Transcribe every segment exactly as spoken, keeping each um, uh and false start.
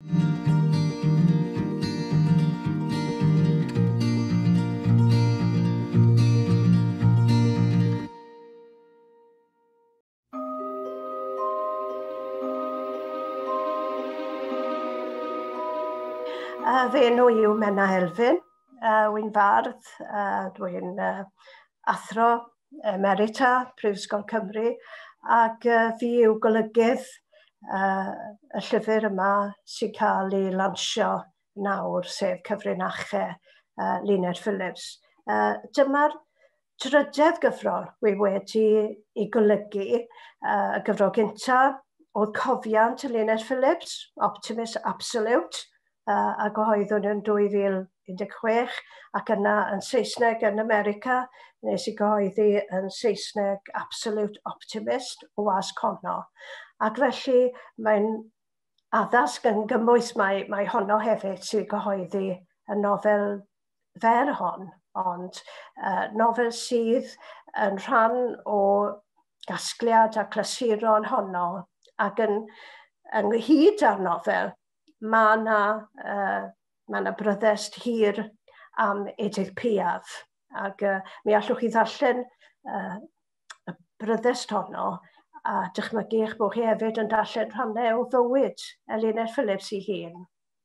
Uh, fe enw yw Menna Elfyn, uh, wy'n fardd, uh, dwi'n uh, athro emerita, Prifysgol Cymru, ac uh, fi yw golygydd uh, y llyfr yma sy'n cael ei lansio nawr, sef Cyfrinachau uh, Eluned Phillips. Uh, Dyma'r drydedd gyfrol wy wedi ei golygu, uh, y gyfrol gyntaf oedd cofiant Eluned Phillips, Optimist Absolute, Uh, a gyhoeddwn yn dwy fil un deg chwech, ac yna yn Saesneg yn America, nes i gyhoeddi yn Saesneg Absolute Optimist o was Honno. Ac felly mae'n addasg yn gymwys mae, mae Honno hefyd sy'n gyhoeddi y nofel fer hon, ond uh, nofel sydd yn rhan o gasgliad a clasuron Honno, ac yn ynghyd â'r nofel, Mae yna uh, ma bryddest hir am Edith Piaf, ac uh, mi allwch chi ddarllen uh, y bryddest honno a dychmygu eich bod chi hefyd yn darllen rhannau o fywyd Eluned Phillips ei hun.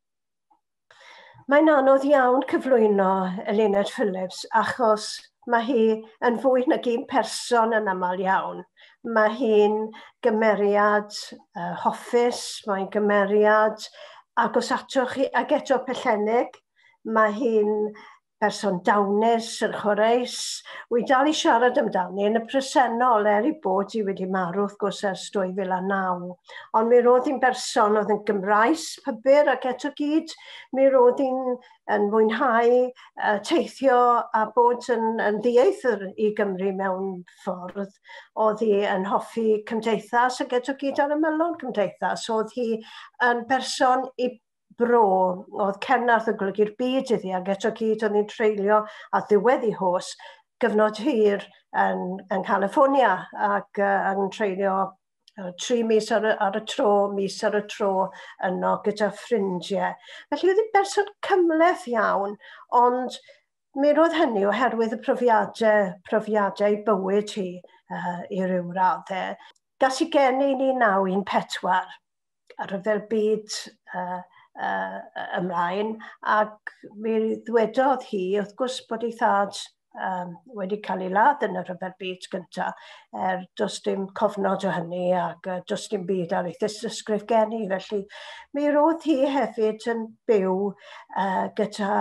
Mae'n anodd iawn cyflwyno Eluned Phillips achos mae hi yn fwy nag un person yn aml iawn. Mae hi'n gymeriad uh, hoffus, mae'n gymeriad ac os atoch chi, ac eto pellenig, mae hi'n person dawnus, yn chwaraes. Wy dal i siarad amdani yn y presennol er i bod hi wedi marw wrth gwrs ers dwy fil a naw. Ond mi roedd hi'n berson oedd yn Gymraes, pybyr ac eto gyd. Mi roedd hi'n yn mwynhau uh, teithio a bod yn, yn ddieithr i Gymru mewn ffordd. Oedd hi yn hoffi cymdeithas ac eto gyd ar y melon cymdeithas. Oedd hi yn berson i bro, oedd cenarth y golygy'r byd iddi, ac eto gyd oedd hi'n treulio a ddiwedd ei hos gyfnod hir yn, yn California ac uh, yn treulio uh, tri mis ar y, ar y tro, mis ar y tro yno gyda ffrindiau. Felly oedd hi'n berson cymleth iawn, ond mi roedd hynny oherwydd y profiadau, profiadau bywyd hi uh, i ryw raddau. Gas i geni ni naw un pedwar ar y fel byd uh, Uh, ymlaen, ac mi ddwedodd hi, wrth gwrs bod ei thad um, wedi cael ei ladd yn y rhyfel byd gyntaf, er does dim cofnod o hynny ac uh, does dim byd ar ei ddysgrif geni, felly mi roedd hi hefyd yn byw uh, gyda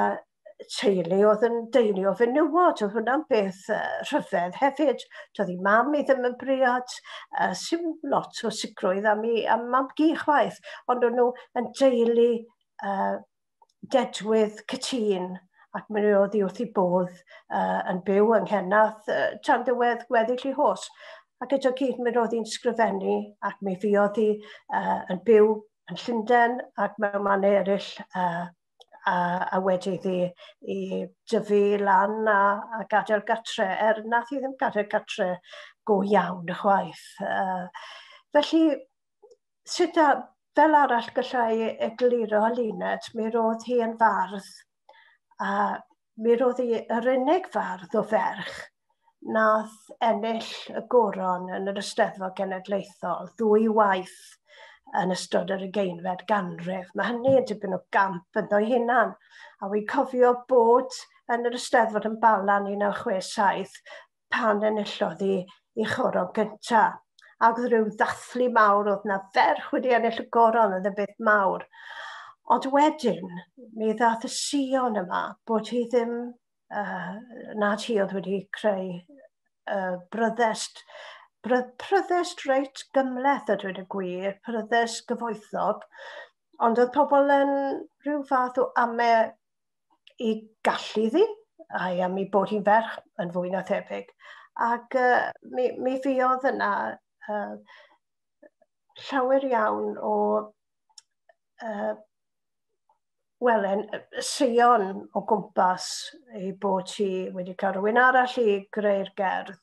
teulu oedd yn deulu o fenywod, oedd hwnna'n beth uh, rhyfedd hefyd. Doedd ei mam i ddim yn briod, uh, sy'n lot o sicrwydd am ei am mam gi chwaith, ond o'n nhw yn deulu uh, dedwydd cytun, ac mi oedd hi wrth ei bodd uh, yn byw yng Nghennath uh, tan ddiwedd gweddill ei hos. Ac eto gyd mi roedd hi'n sgrifennu, ac mi fuodd hi uh, yn byw yn Llundain ac mewn man eraill uh, A, a wedi iddi i dyfu lan a, a gadael gartre, er nath i ddim gadael gartre go iawn y chwaith. Uh, felly, sut a, fel arall gallai egluro Eluned, mi roedd hi yn fardd, a mi roedd hi yr unig fardd o ferch nath ennill y goron yn yr Eisteddfod Genedlaethol, ddwywaith yn ystod yr ugeinfed ganrif. Mae hynny yn dipyn o gamp ynddo ei hunan. A wy'n cofio bod yn yr Eisteddfod yn Balan un naw chwech saith pan enillodd hi i choron gyntaf. Ac oedd rhyw ddathlu mawr, oedd na ferch wedi ennill y goron, oedd y beth mawr. Ond wedyn, mi ddath y sion yma bod hi ddim, uh, nad hi oedd wedi creu uh, bryddest, Pryddest reit gymleth a dweud y gwir, pryddest gyfoethog, ond oedd pobl yn rhyw fath o ame i gallu ddi, a'i am i bod hi'n ferch yn fwy na thebyg. Ac uh, mi, mi fuodd yna uh, llawer iawn o uh, welen, seion o gwmpas i bod hi wedi cael rhywun arall i greu'r gerdd.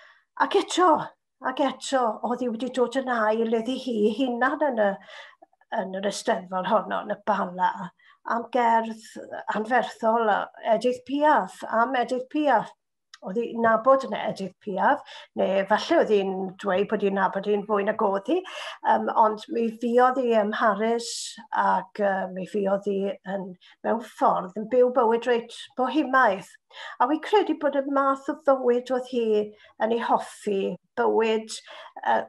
Ac eto, ac eto, oedd hi wedi dod yn ail iddi hi hunan yn y, yn yr Eisteddfod honno, yn y Bala, am gerdd anferthol Edith Piaf, am Edith Piaf. Oedd hi'n nabod yn Edith Piaf, neu falle oedd hi'n dweud bod hi'n nabod hi'n fwy na oedd hi, um, ond mi fuodd hi ym Mharis ac uh, mi fuodd hi yn, mewn ffordd yn byw bywyd reit bohemaidd. A fi credu bod y math o fywyd oedd hi yn ei hoffi, bywyd uh,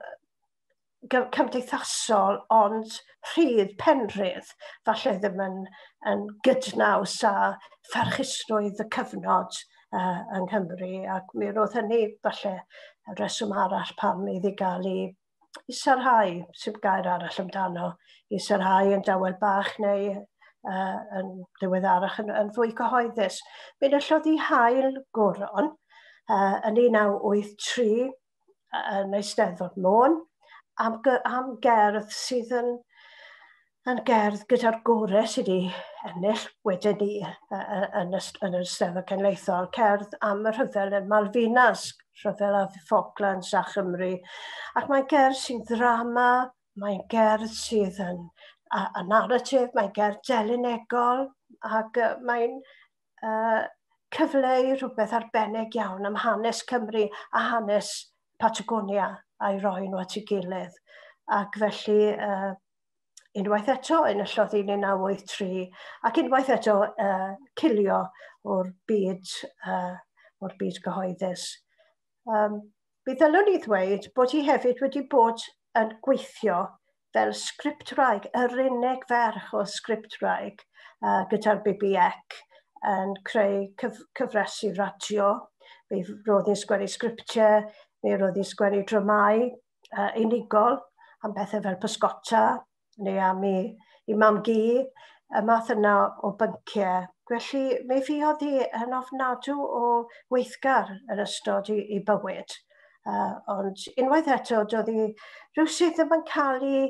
cymdeithasol, ond rhydd, penrhydd, falle ddim yn, yn gydnaws â pharchusrwydd y cyfnod uh, yng Nghymru, ac mi roedd hynny falle y reswm arall pam iddi gael ei sarhau, sy'n gair arall amdano, i sarhau yn dawel bach neu uh, yn ddiweddarach yn, yn fwy cyhoeddus. Mi nillodd i hael goron uh, yn un naw wyth tri yn Eisteddfod Môn, am, am gerdd sydd yn, yn gerdd gyda'r gorau sydd wedi ennill wedyn ni uh, yn, yn yr Eisteddfod Cenedlaethol, cerdd am y rhyfel yn Malvinas, rhyfel a Falklands a Chymru. Ac mae'n gerdd sy'n ddrama, mae'n gerdd sydd yn a, a narratif, mae'n gerdd delinegol, ac uh, mae'n uh, cyfleu rhywbeth arbennig iawn am hanes Cymru a hanes Patagonia a'i roi nhw at ei gilydd. Ac felly, uh, unwaith eto, enillodd un naw wyth tri, ac unwaith eto uh, cilio o'r byd, uh, o'r byd gyhoeddus. Um, Bydd ddylwn i ddweud bod hi hefyd wedi bod yn gweithio fel sgriptwraig, yr unig ferch o sgriptwraig uh, gyda'r B B C yn creu cyf cyfresu radio. Mi roedd hi'n sgwennu sgriptiau, mi roedd hi'n sgwennu dramau uh, unigol am bethau fel pysgota, neu am i, i mam gi, y math yna o bynciau. Felly, mi fuodd hi yn ofnadw o weithgar yn ystod i, i bywyd. Uh, ond unwaith eto, doedd hi rhywsyd ddim yn cael ei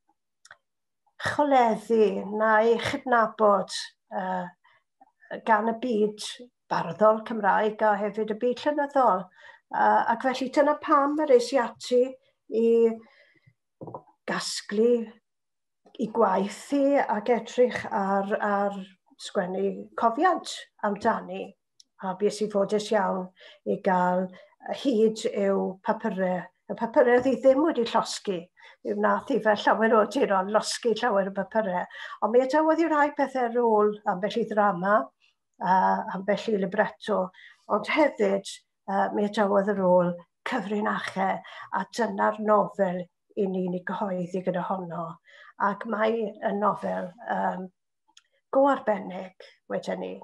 choleddu neu chydnabod uh, gan y byd barddol Cymraeg a hefyd y byd llenyddol. Uh, ac felly dyna pam yr eis i ati i gasglu i gwaith i ac edrych ar, ar sgwennu cofiant amdani. A bys i fodus iawn i gael hyd i'w papurau. Y papurau ddi ddim wedi llosgu. Yw nath i fel llawer o diron losgu llawer o papurau. Ond mi ydawodd i rai pethau ar ôl ambell i ddrama, uh, ambell i libretto, ond hefyd uh, mi ydawodd ar ôl cyfrinachau, a dyna'r nofel i ni'n ei gyhoeddi gyda honno. Ac mae y nofel um, go arbennig wedyn ni.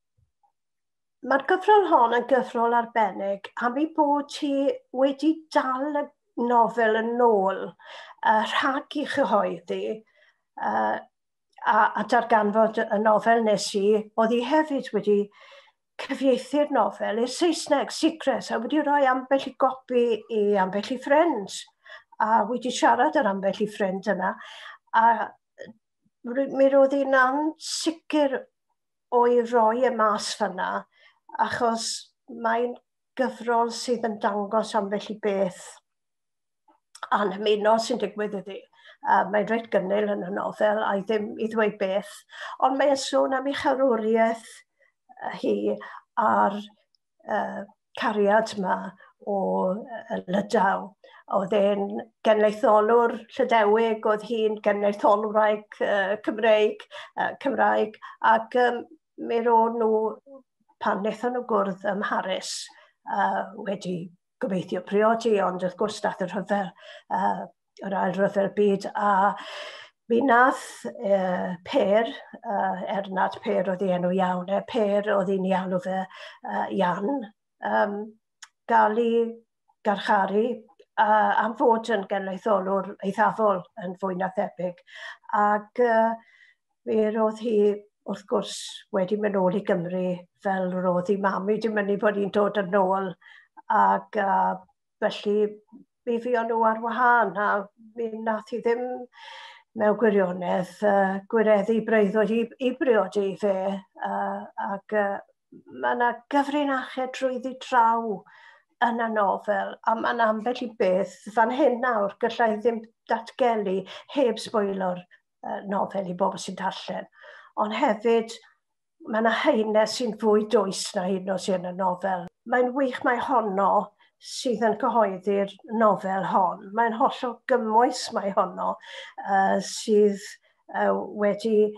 Mae'r gyfrol hon yn gyfrol arbennig am ei bod hi wedi dal y nofel yn ôl uh, rhag i chyhoeddi uh, a, a darganfod y nofel nes i, oedd hi hefyd wedi cyfieithu'r nofel i'r Saesneg, Secret, a wedi rhoi ambell i gopi i ambell i ffrind, a wedi siarad ar ambell i ffrind yna. A mi roedd hi'n ansicr o'i roi y mas fyna, achos mae'n gyfrol sydd yn dangos ambell i beth anhymuno sy'n digwydd iddi. Uh, mae'n reit gynnil yn y nofel, a ddim i ddweud beth, ond mae'n sôn am ei charwriaeth hi a'r uh, cariad yma o uh, Lydaw. Oedd e'n genedlaetholwr Llydewig, oedd hi'n genedlaetholwraig uh, Cymreig, uh, Cymraeg, ac um, mi ro'n nhw pan wnaethon nhw gwrdd ym Mharis uh, wedi gobeithio priodi, ond wrth gwrs dath y rhyfel, uh, yr ail ryfel byd, a mi nath uh, Per, uh, er nad Per oedd ei enw iawn, e, Per oedd hi'n ialw fe uh, Ian, um, gael ei garcharu uh, am fod yn genedlaetholwr eithafol yn fwy na thebyg. Ac uh, mi roedd hi wrth gwrs wedi mynd nôl i Gymru fel roedd hi mam wedi mynd bod hi'n dod yn ôl, ac uh, felly mi fuon nhw ar wahân, a mi nath hi ddim mewn gwirionedd uh, gwireddu breuddwyd i, i briodi fe, uh, ac uh, mae yna gyfrinachau drwyddi draw yn y nofel, a mae yna ambell i beth fan hyn nawr gallai ddim datgelu heb sboilo'r uh, nofel i bobl sy'n darllen. Ond hefyd, mae yna haenau sy'n fwy dwys na hyn o sy'n y nofel. Mae'n wych mae Honno sydd yn cyhoeddi'r nofel hon. Mae'n hollol gymwys mae Honno uh, sydd uh, wedi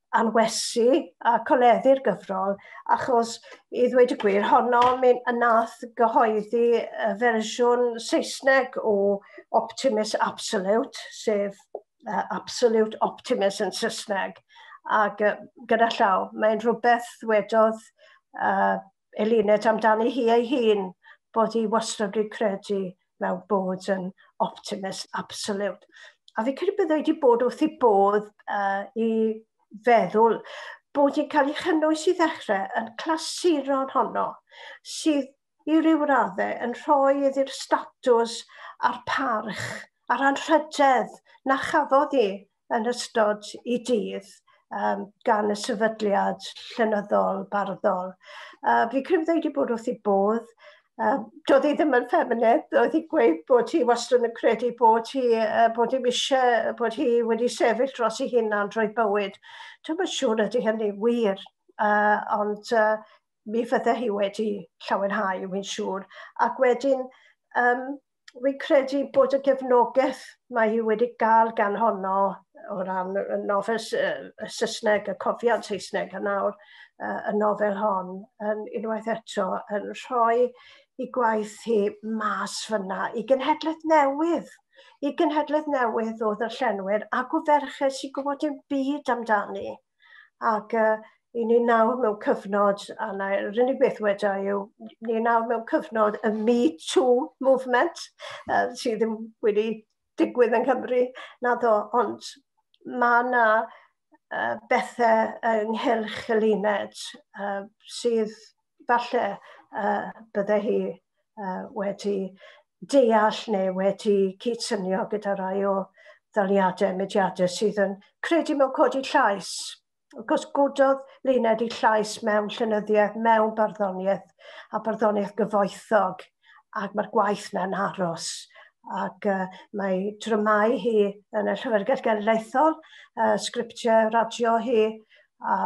anwesu a coleddu'r gyfrol, achos i ddweud y gwir, Honno yn nath gyhoeddi y fersiwn Saesneg o Optimus Absolute, sef uh, Absolute Optimus yn Saesneg. Ac uh, gyda llaw, mae'n rhywbeth wedodd uh, Eluned amdani hi ei hun, bod hi wastad wedi credu mewn bod yn optimist absolute. A fi credu bydd wedi bod wrth i bodd uh, i feddwl bod hi'n cael ei chynnwys i ddechrau yn clasuron Honno, sydd i ryw raddau yn rhoi iddi'r statws a'r parch, a'r anrhydedd na chafodd hi yn ystod i dydd um, gan y sefydliad llenyddol barddol. Uh, fi credu wedi bod wrth i bodd. Uh, doedd hi ddim yn ffeminydd, doedd hi gweud bod hi wastad yn credu bod hi, uh, bod hi eisiau, bod hi wedi sefyll dros ei hunan drwy bywyd. Dwi'n yn siŵr ydy hynny wir, uh, ond uh, mi fydde hi wedi llawenhau, wy'n siŵr. Ac wedyn, um, wy'n credu bod y gefnogaeth mae hi wedi gael gan Honno o ran y nofel y Saesneg, y cofiad Saesneg, a nawr uh, y nofel hon, yn unwaith eto, yn rhoi i gwaith hi mas fyna, i genhedlaeth newydd, i genhedlaeth newydd o ddarllenwyr, ac o ferched sy'n gwybod dim byd amdani. Ac uh, i ni nawr mewn cyfnod, a yr unig beth wedi yw, ni nawr mewn cyfnod y Me Too movement, uh, sydd ddim wedi digwydd yn Cymru, naddo, ond mae yna uh, bethau ynghylch Eluned uh, sydd falle uh, bydde hi uh, wedi deall neu wedi cydsynio gyda rai o ddaliadau, mudiadau sydd yn credu mewn codi llais. Cos gododd Eluned i llais mewn llenyddiaeth, mewn barddoniaeth a barddoniaeth gyfoethog, ac mae'r gwaith na'n aros. Ac uh, mae drymau hi yn y Llyfrgell Genedlaethol, uh, sgriptiau radio hi, a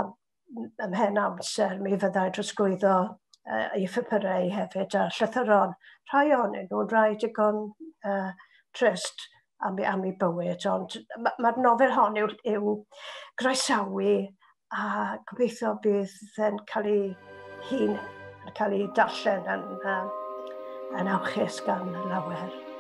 ymhen amser mi fyddai drosglwyddo uh, i ffipyrau hefyd a llythyron. Rhai ohonyn nhw'n rhai digon uh, trist am ei, am ei bywyd, ond mae'r nofel hon yw, yw groesawu a gobeithio bydd yn cael ei hun, yn cael ei darllen yn, uh, yn awchus gan lawer.